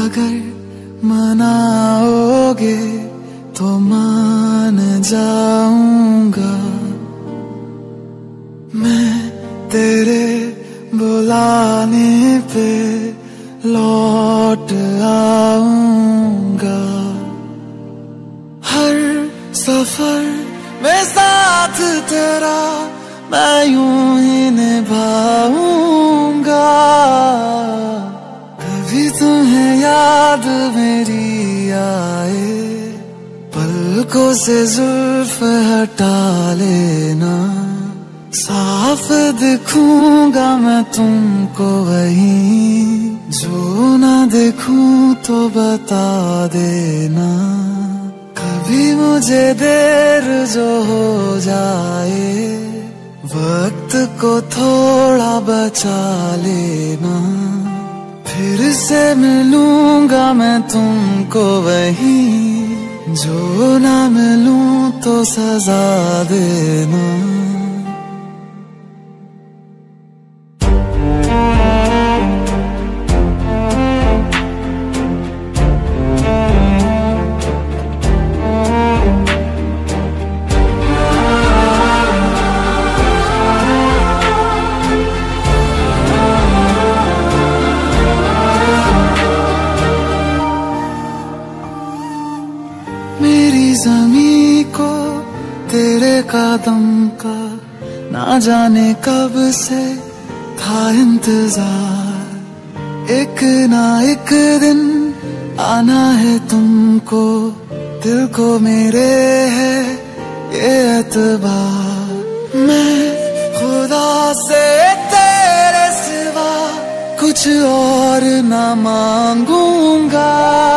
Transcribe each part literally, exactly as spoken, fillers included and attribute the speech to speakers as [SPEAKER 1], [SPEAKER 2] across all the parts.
[SPEAKER 1] अगर मनाओगे तो मान जाऊंगा, मैं तेरे बुलाने पे लौट आऊंगा। हर सफर में साथ तेरा मैं यूं ही निभाऊंगा। कभी तुम्हें याद मेरी आए, पलकों से जुल्फ हटा लेना, साफ दिखूंगा मैं तुमको वहीं, जो ना देखूं तो बता देना। कभी मुझे देर जो हो जाए, वक्त को थोड़ा बचा लेना, फिर से मिलूंगा मैं तुमको वहीं, जो ना मिलूं तो सजा देना। मेरी ज़मीं को तेरे कदम का ना जाने कब से था इंतजार, एक ना एक दिन आना है तुमको, दिल को मेरे है ये एतबार। मैं खुदा से तेरे सिवा कुछ और ना मांगूंगा।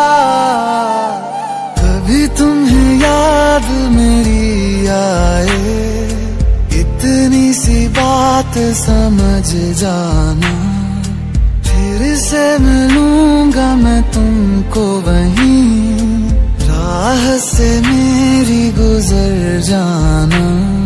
[SPEAKER 1] कभी तुम्हें याद मेरी आए, इतनी सी बात समझ जाना, फिर से मिलूंगा मैं तुमको वहीं, राह से मेरी गुजर जाना।